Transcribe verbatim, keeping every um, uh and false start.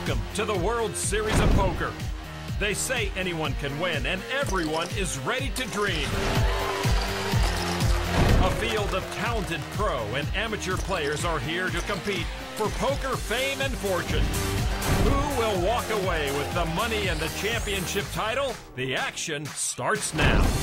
Welcome to the World Series of Poker. They say anyone can win, and everyone is ready to dream. A field of talented pro and amateur players are here to compete for poker fame and fortune. Who will walk away with the money and the championship title? The action starts now.